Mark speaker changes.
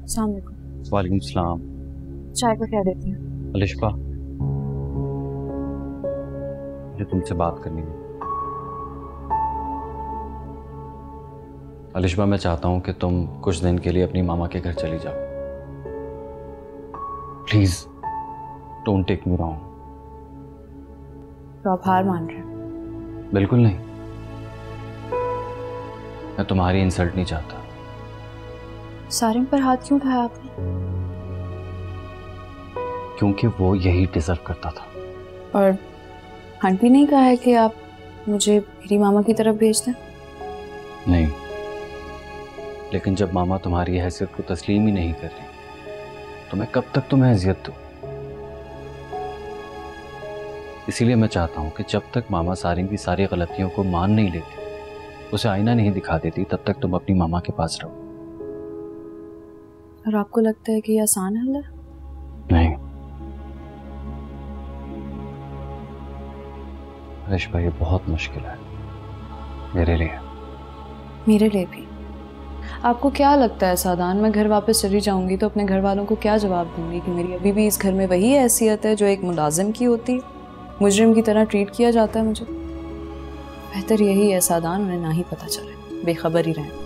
Speaker 1: अस्सलाम वालेकुम।
Speaker 2: वालेकुम सलाम।
Speaker 1: चाय का क्या देती हैं?
Speaker 2: अलिशबा, मुझे तुमसे बात करनी है। अलिशबा, मैं चाहता हूं कि तुम कुछ दिन के लिए अपनी मामा के घर चली जाओ। Please don't take me wrong.
Speaker 1: तो आप हार मान रहे हैं?
Speaker 2: बिल्कुल नहीं, मैं तुम्हारी इंसल्ट नहीं चाहता।
Speaker 1: सारिम पर हाथ क्यों उठाया आपने?
Speaker 2: क्योंकि वो यही डिजर्व करता था।
Speaker 1: और आंटी नहीं कहा है कि आप मुझे मेरी मामा की तरफ भेज दें?
Speaker 2: नहीं, लेकिन जब मामा तुम्हारी हैसियत को तस्लीम ही नहीं कर रही तो मैं कब तक तुम्हें अजियत दूं? इसीलिए मैं चाहता हूं कि जब तक मामा सारिम की सारी गलतियों को मान नहीं लेती, उसे आईना नहीं दिखा देती, तब तक तुम अपनी मामा के पास रहो।
Speaker 1: और आपको लगता है कि ये आसान हल है?
Speaker 2: नहीं अलिशबा, ये बहुत मुश्किल है मेरे लिए।
Speaker 1: मेरे लिए भी। आपको क्या लगता है सादान, मैं घर वापस चली जाऊंगी तो अपने घर वालों को क्या जवाब दूंगी कि मेरी अभी भी इस घर में वही हैसियत है जो एक मुलाजिम की होती है, मुजरिम की तरह ट्रीट किया जाता है मुझे? बेहतर यही है सादान, उन्हें ना ही पता चले, बेखबर ही रहें।